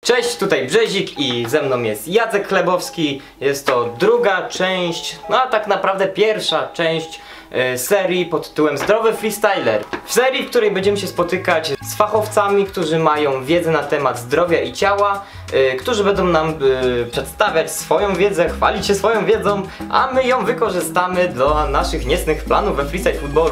Cześć, tutaj Brzezik i ze mną jest Jacek Chlebowski. Jest to druga część, no a tak naprawdę pierwsza część serii pod tytułem Zdrowy Freestyler. W serii, w której będziemy się spotykać z fachowcami, którzy mają wiedzę na temat zdrowia i ciała, którzy będą nam przedstawiać swoją wiedzę, chwalić się swoją wiedzą, a my ją wykorzystamy do naszych niecnych planów we freestyle footballu.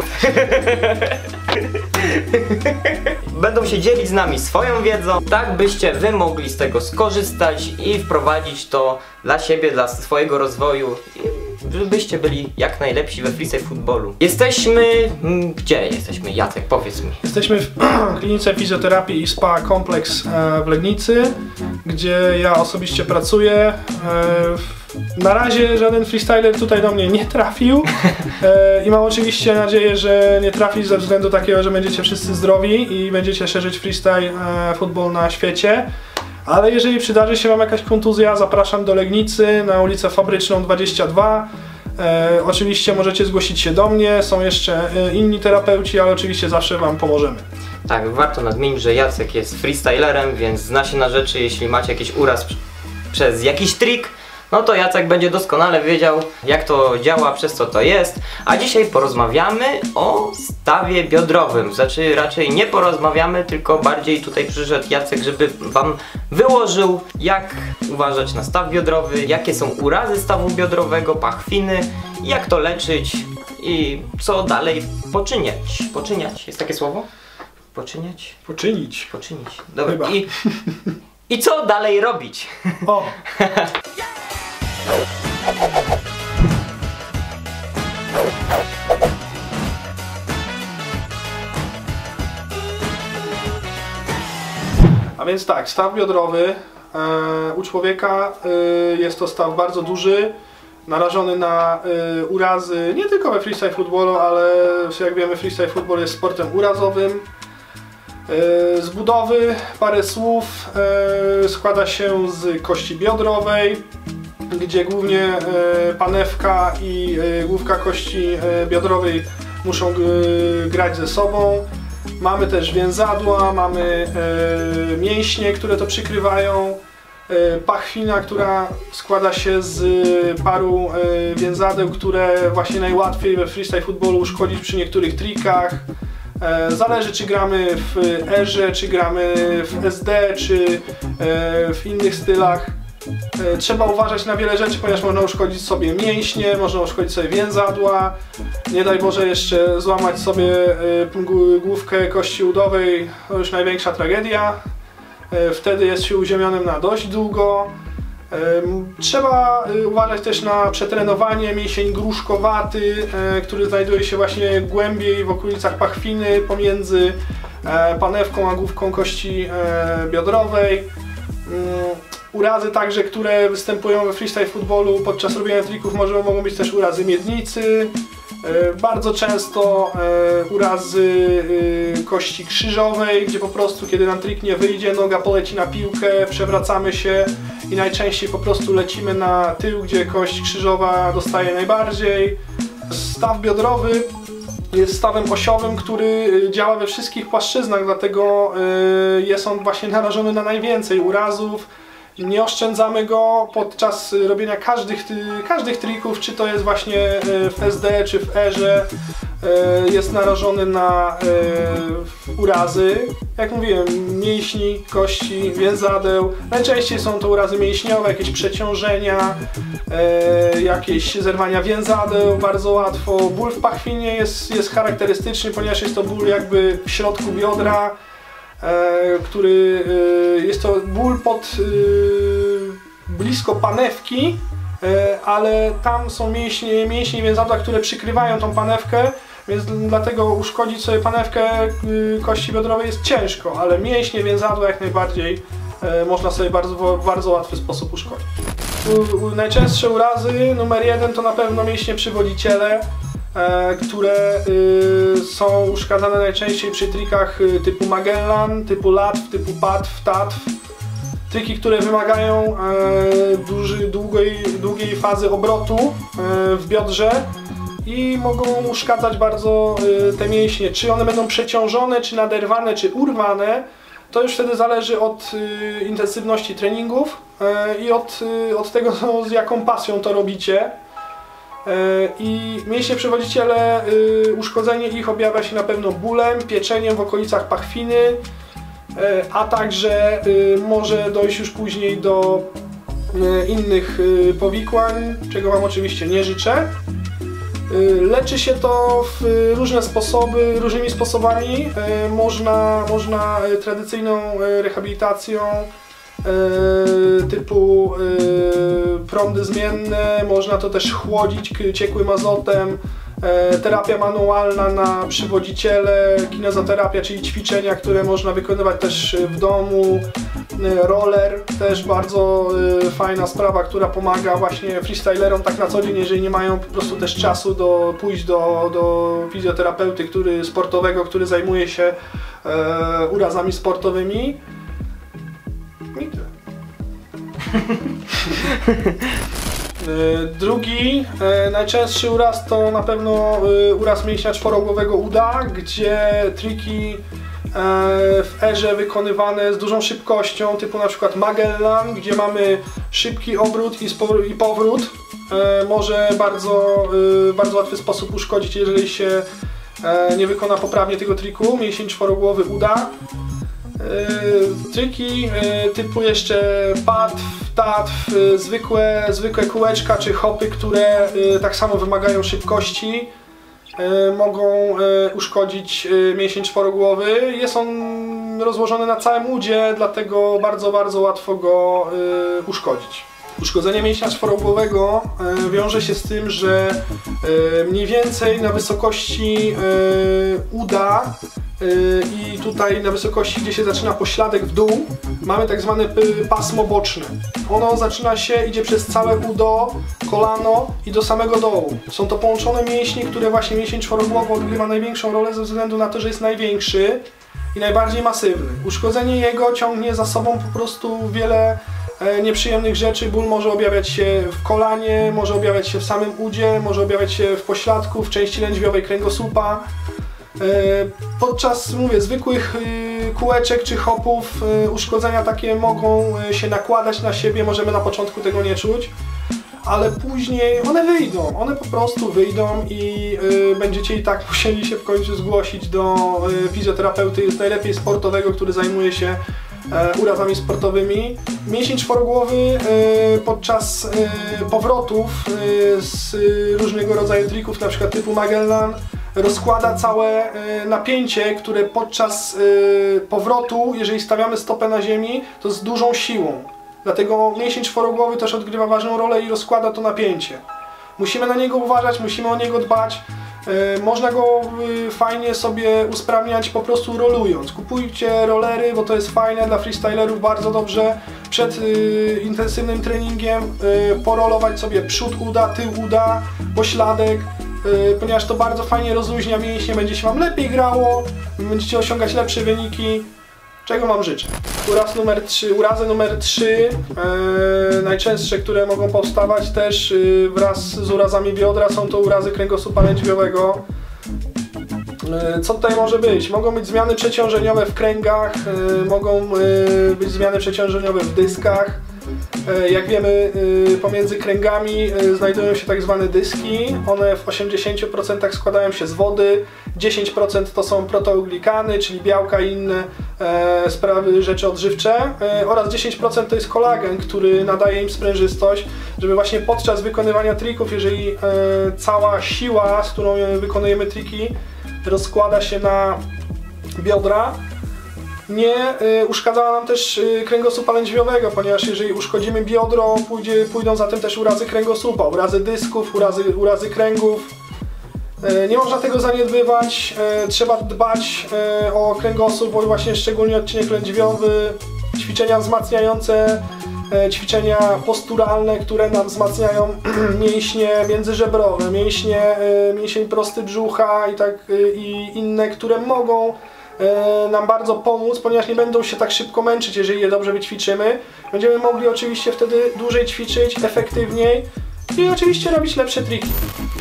Będą się dzielić z nami swoją wiedzą, tak byście wy mogli z tego skorzystać i wprowadzić to dla siebie, dla swojego rozwoju, żebyście byli jak najlepsi we freestyle footballu. Jesteśmy... Gdzie jesteśmy, Jacek? Powiedz mi. Jesteśmy w klinice fizjoterapii i spa Kompleks w Legnicy, gdzie ja osobiście pracuję. Na razie żaden freestyler tutaj do mnie nie trafił i mam oczywiście nadzieję, że nie trafi ze względu takiego, że będziecie wszyscy zdrowi i będziecie szerzyć freestyle football na świecie. Ale jeżeli przydarzy się wam jakaś kontuzja, zapraszam do Legnicy na ulicę Fabryczną 22. Oczywiście możecie zgłosić się do mnie, są jeszcze inni terapeuci, ale oczywiście zawsze wam pomożemy. Tak, warto nadmienić, że Jacek jest freestylerem, więc zna się na rzeczy. Jeśli macie jakiś uraz przez jakiś trik, no to Jacek będzie doskonale wiedział, jak to działa, przez co to jest. A dzisiaj porozmawiamy o stawie biodrowym. Znaczy raczej nie porozmawiamy, tylko bardziej tutaj przyszedł Jacek, żeby wam wyłożył, jak uważać na staw biodrowy, jakie są urazy stawu biodrowego, pachwiny, jak to leczyć i co dalej poczyniać. Poczyniać, jest takie słowo? Poczyniać? Poczynić. Poczynić. Dobra. Chyba. I co dalej robić? O! A więc tak, staw biodrowy u człowieka jest to staw bardzo duży, narażony na urazy nie tylko we freestyle footballu, ale jak wiemy freestyle football jest sportem urazowym. Z budowy parę słów, składa się z kości biodrowej, gdzie głównie panewka i główka kości biodrowej muszą grać ze sobą. Mamy też więzadła, mamy mięśnie, które to przykrywają, pachwina, która składa się z paru więzadeł, które właśnie najłatwiej we freestyle footballu uszkodzić przy niektórych trikach. Zależy, czy gramy w erze, czy gramy w SD, czy w innych stylach. Trzeba uważać na wiele rzeczy, ponieważ można uszkodzić sobie mięśnie, można uszkodzić sobie więzadła. Nie daj Boże jeszcze złamać sobie główkę kości udowej, to już największa tragedia. Wtedy jest się uziemionym na dość długo. Trzeba uważać też na przetrenowanie, mięsień gruszkowaty, który znajduje się właśnie głębiej w okolicach pachwiny, pomiędzy panewką a główką kości biodrowej. Urazy także, które występują we freestyle footballu podczas robienia trików, mogą być też urazy miednicy. Bardzo często urazy kości krzyżowej, gdzie po prostu kiedy nam trik nie wyjdzie, noga poleci na piłkę, przewracamy się i najczęściej po prostu lecimy na tył, gdzie kość krzyżowa dostaje najbardziej. Staw biodrowy jest stawem osiowym, który działa we wszystkich płaszczyznach, dlatego jest on właśnie narażony na najwięcej urazów. Nie oszczędzamy go podczas robienia każdych trików, czy to jest właśnie w SD, czy w erze. Jest narażony na urazy, jak mówiłem, mięśni, kości, więzadeł. Najczęściej są to urazy mięśniowe, jakieś przeciążenia, jakieś zerwania więzadeł, bardzo łatwo. Ból w pachwinie jest charakterystyczny, ponieważ jest to ból jakby w środku biodra, który jest to ból blisko panewki, ale tam są mięśnie i więzadła, które przykrywają tą panewkę, więc dlatego uszkodzić sobie panewkę kości biodrowej jest ciężko, ale mięśnie, więzadła jak najbardziej można sobie w bardzo łatwy sposób uszkodzić. Najczęstsze urazy numer 1 to na pewno mięśnie przywodziciele, które są uszkadzane najczęściej przy trikach typu Magellan, typu Latw, typu Patw, Tatw. Triki, które wymagają długiej fazy obrotu w biodrze i mogą uszkadzać bardzo te mięśnie. Czy one będą przeciążone, czy naderwane, czy urwane, To już wtedy zależy od intensywności treningów i od tego, z jaką pasją to robicie. I mięśnie przewodziciele, uszkodzenie ich objawia się na pewno bólem, pieczeniem w okolicach pachwiny, a także może dojść już później do innych powikłań, czego Wam oczywiście nie życzę. Leczy się to w różnymi sposobami. Można tradycyjną rehabilitacją typu prądy zmienne, można to też chłodzić ciekłym azotem, terapia manualna na przywodziciele, kinezoterapia, czyli ćwiczenia, które można wykonywać też w domu, roller, też bardzo fajna sprawa, która pomaga właśnie freestylerom tak na co dzień, jeżeli nie mają po prostu też czasu pójść do fizjoterapeuty sportowego, który zajmuje się urazami sportowymi. I tyle. Drugi, najczęstszy uraz to na pewno uraz mięśnia czworogłowego uda, gdzie triki w erze wykonywane z dużą szybkością, typu na przykład Magellan, gdzie mamy szybki obrót i powrót, może bardzo łatwy sposób uszkodzić, jeżeli się nie wykona poprawnie tego triku. Mięsień czworogłowy uda. Triki typu jeszcze patw, tatw, zwykłe kółeczka czy hopy, które tak samo wymagają szybkości, mogą uszkodzić mięsień czworogłowy. Jest on rozłożony na całym udzie, dlatego bardzo łatwo go uszkodzić. Uszkodzenie mięśnia czworogłowego wiąże się z tym, że mniej więcej na wysokości uda i tutaj na wysokości, gdzie się zaczyna pośladek w dół, mamy tak zwane pasmo boczne. Ono zaczyna się, idzie przez całe udo, kolano i do samego dołu. Są to połączone mięśnie, które właśnie mięsień czworogłowy odgrywa największą rolę ze względu na to, że jest największy i najbardziej masywny. Uszkodzenie jego ciągnie za sobą po prostu wiele nieprzyjemnych rzeczy. Ból może objawiać się w kolanie, może objawiać się w samym udzie, może objawiać się w pośladku, w części lędźwiowej kręgosłupa. Podczas, zwykłych kółeczek czy hopów uszkodzenia takie mogą się nakładać na siebie, możemy na początku tego nie czuć, ale później one po prostu wyjdą i będziecie i tak musieli się w końcu zgłosić do fizjoterapeuty, jest najlepiej sportowego, który zajmuje się urazami sportowymi. Mięsień czworogłowy podczas powrotów z różnego rodzaju trików, na przykład typu Magellan, rozkłada całe napięcie, które podczas powrotu, jeżeli stawiamy stopę na ziemi, to z dużą siłą. Dlatego mięsień czworogłowy też odgrywa ważną rolę i rozkłada to napięcie. Musimy na niego uważać, musimy o niego dbać. Można go fajnie sobie usprawniać po prostu rolując. Kupujcie rollery, bo to jest fajne dla freestylerów, bardzo dobrze przed intensywnym treningiem porolować sobie przód uda, tył uda, pośladek, ponieważ to bardzo fajnie rozluźnia mięśnie, będzie się Wam lepiej grało, będziecie osiągać lepsze wyniki, czego Wam życzę. Urazy numer 3, najczęstsze, które mogą powstawać też wraz z urazami biodra, są to urazy kręgosłupa lędźwiowego. Co tutaj może być? Mogą być zmiany przeciążeniowe w kręgach, mogą być zmiany przeciążeniowe w dyskach. Jak wiemy, pomiędzy kręgami znajdują się tak zwane dyski. One w 80% składają się z wody, 10% to są proteoglikany, czyli białka i inne rzeczy odżywcze, oraz 10% to jest kolagen, który nadaje im sprężystość, żeby właśnie podczas wykonywania trików, jeżeli cała siła, z którą wykonujemy triki, rozkłada się na biodra, nie uszkadzała nam też kręgosłupa lędźwiowego, ponieważ jeżeli uszkodzimy biodro, pójdą za tym też urazy kręgosłupa, urazy dysków, urazy kręgów. Nie można tego zaniedbywać, trzeba dbać o kręgosłup, bo właśnie szczególnie odcinek lędźwiowy, ćwiczenia wzmacniające, ćwiczenia posturalne, które nam wzmacniają mięśnie międzyżebrowe, mięsień prosty brzucha i inne, które mogą nam bardzo pomóc, ponieważ nie będą się tak szybko męczyć, jeżeli je dobrze wyćwiczymy. Będziemy mogli oczywiście wtedy dłużej ćwiczyć, efektywniej i oczywiście robić lepsze triki.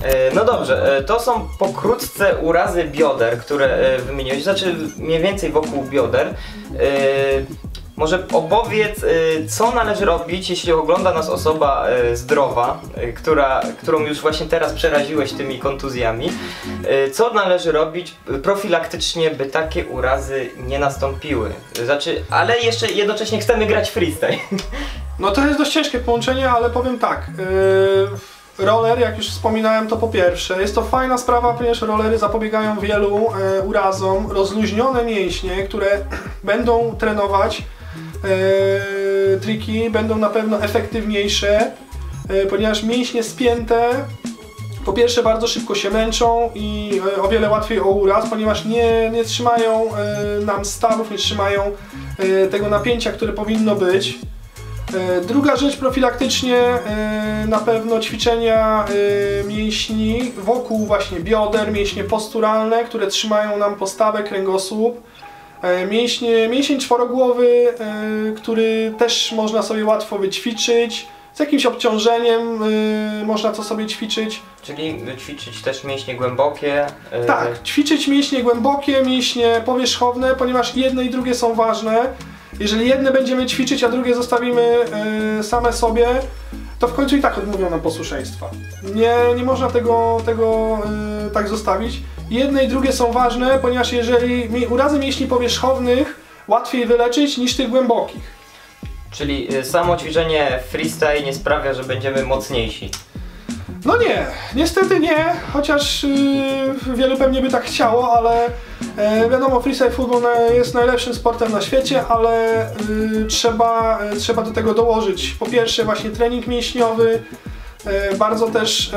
No dobrze, to są pokrótce urazy bioder, które wymieniłeś, znaczy mniej więcej wokół bioder. Może opowiedz, co należy robić, jeśli ogląda nas osoba zdrowa, którą już właśnie teraz przeraziłeś tymi kontuzjami. Co należy robić profilaktycznie, by takie urazy nie nastąpiły? Znaczy, ale jeszcze jednocześnie chcemy grać freestyle. No to jest dość ciężkie połączenie, ale powiem tak. Roller, jak już wspominałem, to po pierwsze jest to fajna sprawa, ponieważ rollery zapobiegają wielu urazom. Rozluźnione mięśnie, które będą trenować triki, będą na pewno efektywniejsze, ponieważ mięśnie spięte po pierwsze bardzo szybko się męczą i o wiele łatwiej o uraz, ponieważ nie trzymają nam stawów, nie trzymają tego napięcia, które powinno być. Druga rzecz, profilaktycznie na pewno ćwiczenia mięśni wokół właśnie bioder, mięśnie posturalne, które trzymają nam postawę, kręgosłup. Mięsień czworogłowy, który też można sobie łatwo wyćwiczyć. Z jakimś obciążeniem można to sobie ćwiczyć. Czyli ćwiczyć też mięśnie głębokie? Tak, ćwiczyć mięśnie głębokie, mięśnie powierzchowne, ponieważ jedne i drugie są ważne. Jeżeli jedne będziemy ćwiczyć, a drugie zostawimy same sobie, to w końcu i tak odmówią nam posłuszeństwa. Nie można tego tak zostawić. Jedne i drugie są ważne, ponieważ jeżeli urazy mięśni powierzchownych łatwiej wyleczyć niż tych głębokich. Czyli samo ćwiczenie freestyle nie sprawia, że będziemy mocniejsi? No nie, niestety nie, chociaż wielu pewnie by tak chciało, ale wiadomo, freestyle football jest najlepszym sportem na świecie, ale trzeba do tego dołożyć po pierwsze właśnie trening mięśniowy, bardzo też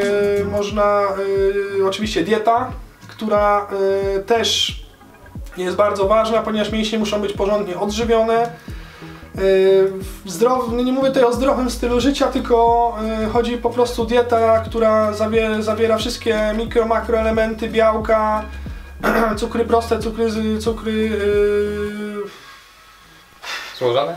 oczywiście dieta, która też jest bardzo ważna, ponieważ mięśnie muszą być porządnie odżywione. Nie mówię tutaj o zdrowym stylu życia, tylko chodzi po prostu dieta, która zawiera wszystkie makroelementy, białka, cukry proste, cukry złożone?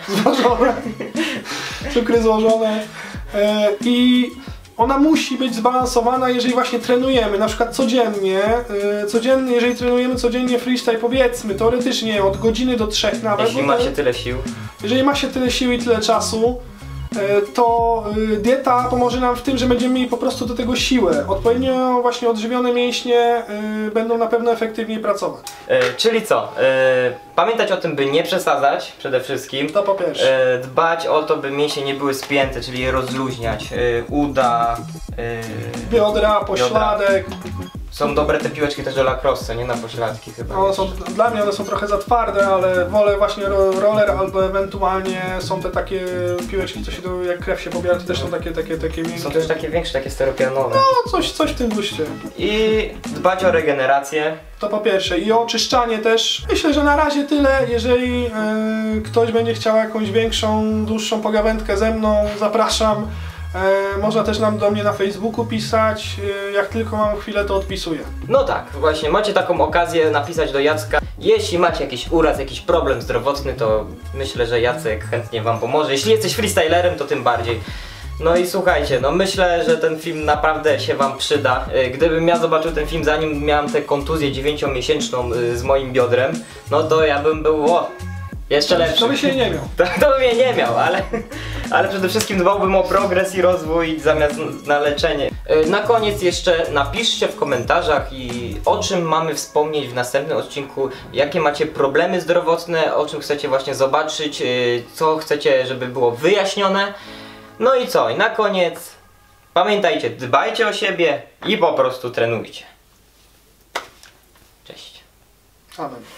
Cukry złożone i ona musi być zbalansowana, jeżeli właśnie trenujemy, na przykład codziennie, jeżeli trenujemy codziennie freestyle, powiedzmy, teoretycznie od godziny do 3 nawet. Jeśli ma się tyle sił. Jeżeli ma się tyle sił i tyle czasu, to dieta pomoże nam w tym, że będziemy mieli po prostu do tego siłę. Odpowiednio właśnie odżywione mięśnie będą na pewno efektywniej pracować. Czyli co? Pamiętać o tym, by nie przesadzać przede wszystkim. To po pierwsze. Dbać o to, by mięśnie nie były spięte, czyli je rozluźniać. Uda, biodra, pośladek. Są dobre te piłeczki też do lacrosse, nie na pośladki chyba. Dla mnie one są trochę za twarde, ale wolę właśnie roller albo ewentualnie są te takie piłeczki, co się jak krew się pobiera, to też są takie miękkie. Są też takie większe, takie steropianowe. No, coś w tym guście. I dbać o regenerację. To po pierwsze. I o oczyszczanie też. Myślę, że na razie tyle. Jeżeli ktoś będzie chciał jakąś większą, dłuższą pogawędkę ze mną, zapraszam. Można też do mnie na Facebooku pisać, jak tylko mam chwilę, to odpisuję. No tak, właśnie, macie taką okazję napisać do Jacka. Jeśli macie jakiś uraz, jakiś problem zdrowotny, to myślę, że Jacek chętnie wam pomoże. Jeśli jesteś freestylerem, to tym bardziej. No i słuchajcie, no myślę, że ten film naprawdę się wam przyda. Gdybym ja zobaczył ten film, zanim miałem tę kontuzję 9-miesięczną z moim biodrem, no to ja bym był jeszcze lepszy. To by się nie miał. To by mnie nie miał, ale przede wszystkim dbałbym o progres i rozwój zamiast na leczenie. Na koniec jeszcze napiszcie w komentarzach o czym mamy wspomnieć w następnym odcinku, jakie macie problemy zdrowotne, o czym chcecie właśnie zobaczyć, co chcecie, żeby było wyjaśnione. No i co? I na koniec pamiętajcie, dbajcie o siebie i po prostu trenujcie. Cześć. Amen.